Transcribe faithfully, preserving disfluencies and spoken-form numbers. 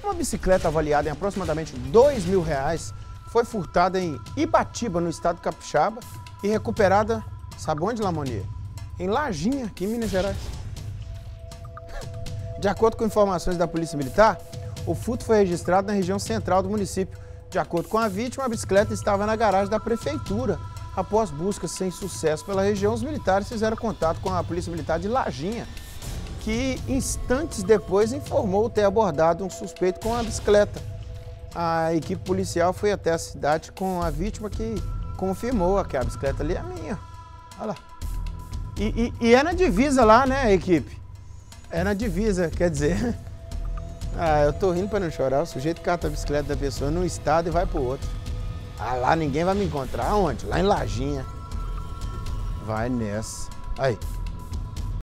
Uma bicicleta avaliada em aproximadamente dois mil reais foi furtada em Ibatiba, no estado de Capixaba, e recuperada, sabe onde, Lamonier? Em Lajinha, aqui em Minas Gerais. De acordo com informações da Polícia Militar, o furto foi registrado na região central do município. De acordo com a vítima, a bicicleta estava na garagem da prefeitura. Após buscas sem sucesso pela região, os militares fizeram contato com a Polícia Militar de Lajinha, que instantes depois informou ter abordado um suspeito com a bicicleta. A equipe policial foi até a cidade com a vítima, que confirmou que a bicicleta ali é minha. Olha lá. E, e, e é na divisa lá, né, a equipe? É na divisa, quer dizer... Ah, eu tô rindo pra não chorar. O sujeito cata a bicicleta da pessoa num estado e vai pro outro. Ah, lá ninguém vai me encontrar. Aonde? Lá em Lajinha. Vai nessa. Aí.